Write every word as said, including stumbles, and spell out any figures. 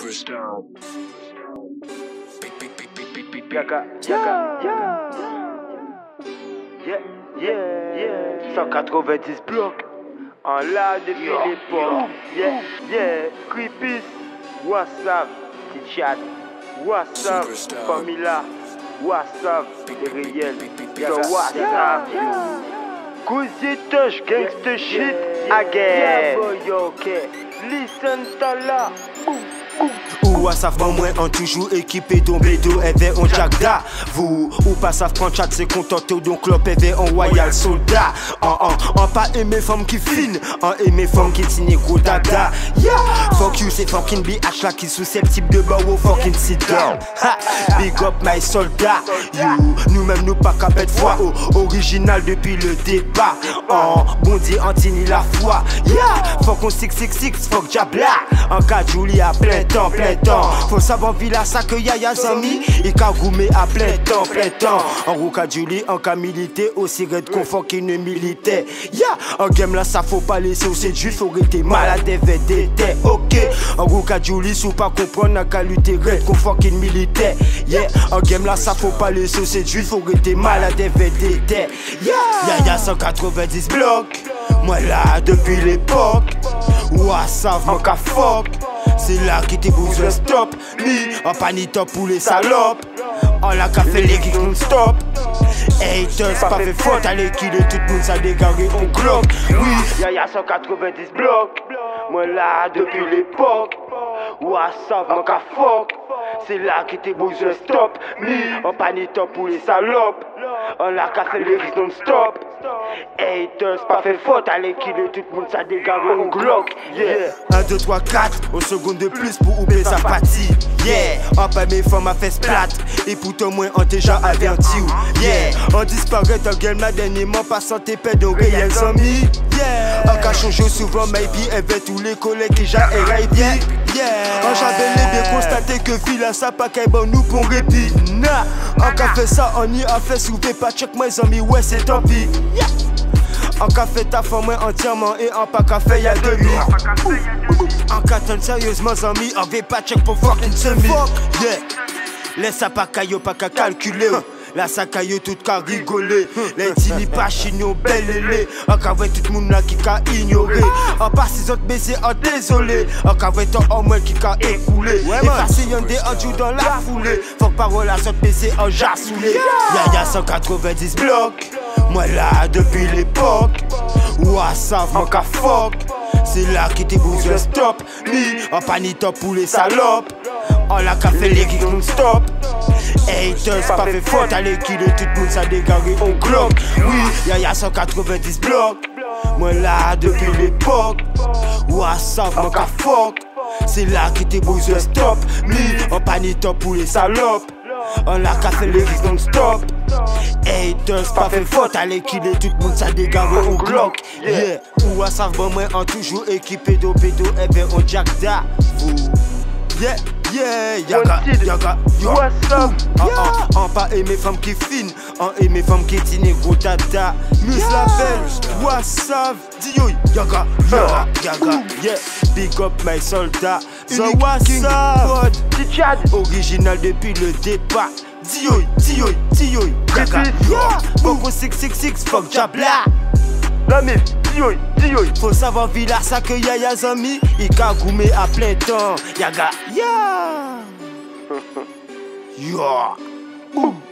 Superstar. Yaga, yaga, yaga. Yeah, yeah, yeah. cent quatre-vingt-dix blocs. En live depuis l'époque. Yeah, yeah. Creepis. WhatsApp. T-Chat. WhatsApp. Famila. WhatsApp. Les réels. Yaga, WhatsApp. Cousitage, gangster shit. Again. Yo, okay. Listen to la. Boom. Ou à savent moins en toujours équipé d'un bédo et on jagda. Vous ou pas savent prendre chat c'est contenté donc club et en royal soldat. En en en pas aimer femme qui fine, en aimer femme qui signe gros dada. Yeah, fuck you c'est fucking bitch là qui susceptible de bow fucking sit down. Ha, big up my soldat. You, nous-mêmes nous pas qu'à bête foi original depuis le départ. En bondi antini la foi. Yeah, fuck on six six six fuck jabla. En cas Julie à plein temps, plein temps. Faut savoir villa ça que y'a zami. Et qu'a goumé à plein temps, plein temps. En rouka Julie, en cas militaire, aussi red confort qu'il ne militaire. Ya, en game là ça faut pas laisser, c'est juste faut rester malade et védété. Ok, en rouka Julie, sous pas comprendre, en cas lutter red confort qu'il militaire. Yeah, en game là ça faut pas laisser, c'est juste faut rester malade et védété. Ya, ya ya cent quatre-vingt-dix blocs. Moi là depuis l'époque. WhatsApp, mon ka fuck. C'est là qui te bouge le stop. Ni en panique pour les salopes. On l'a qu'à fait les kicks non-stop. Haters, pas fait faute à l'équilibre. Tout le monde s'est dégaré au globe. Oui, y'a y'a cent quatre-vingt-dix blocs. Moi là depuis l'époque. WhatsApp, mon ka fuck. C'est là qui te bouge le stop. Ni en panique pour les salopes. On l'a qu'à fait les kicks non-stop. Haters, pas fait faute à l'équilibre. Tout le monde s'est dégaré au globe. Yeah. un, deux, trois, quatre, au seconde de plus pour oublier sa partie. Yeah, on pas mes femmes a fait splat. Et pourtant moi on déjà averti. Yeah, on disparaît dans game là dernièrement pas santé pède au réel amis. Yeah, on a changé souvent maybe avec tous les collègues qui j'ai R I P. Yeah, on j'avais bien constaté que villa ça pas qu'un bon nous pour répit. Nah, on a fait ça on y a fait soulever pas check mes amis ouais c'est tant pis. Yeah. En café ta femme entièrement et en pas café y'a demi. En carton sérieusement amis, on veut pas check pour fucking semi. Yeah, laisse ça pas caillou pas qu'à calculer. La ça caillou tout qu'à rigoler. Les tini pas chignon belle lé. En café tout le monde là qui qu'a ignoré. En pas six autres baisers en désolé. En café ton au moins qui qu'a écoulé. Et facile y'en des en joue dans la foulée. Faut que parole à sorte baisser en jassoulé. Y'a y'a cent quatre-vingt-dix blocs. Moi là depuis l'époque. WhatsApp mon ka fuck. C'est là qui te bouge le stop. Ni en panique pour les salopes. On l'a qu'à fait les kicks non-stop. Haters, pas fait faute à l'équilibre. Tout le monde s'est dégaré au globe. Oui, y'a y'a cent quatre-vingt-dix blocs. Moi là depuis l'époque. WhatsApp mon ka fuck. C'est là qui te bouge le stop. Ni en panique pour les salopes. On l'a qu'à fait les kicks non-stop. Haters, pas fait faute à l'équilibre. Tout le monde s'est dégaré au globe. Yeah, ou à savent bon moi en toujours équipé de pédo et bien on jagda. Vous, yeah. Yeah, yaga, yaga, yo. WhatsApp, yeah. En pas aimer femmes qui fine, en aimer femmes qui tine gros dada. Mus la belle, WhatsApp, Dio, yaga, yaga, yaga, yeah. Big up my soldat, the WhatsApp, T-Chat, original depuis le départ. Dio, Dio, Dio, yaga, yeah. Boko six six six, fuck jabla. La mif, Dio, Dio. Faut savoir villa ça que y'a y'a amis. Il qu'a goumé à plein temps. Yaga, yeah. Yeah.